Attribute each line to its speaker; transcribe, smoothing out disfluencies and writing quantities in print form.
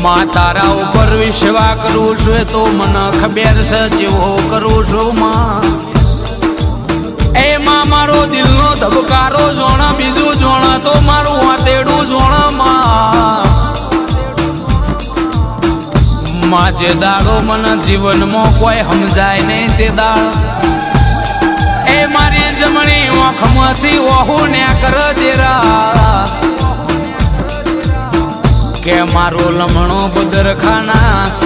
Speaker 1: मां तारा ऊपर विश्वास करूं छुं तो मन खबर छे जेवो करूं छुं मां ए मां मारो दिल नो धबकारो जोण बीजू जोण तो मारू आतेडू जोण मां जे दाड़ो मन जीवन में कोई समझाय नहीं ते दाड़ ए मारी जमणी आँख मांथी ओहू न्या कर जेरा के मारो लमणो बदर खाना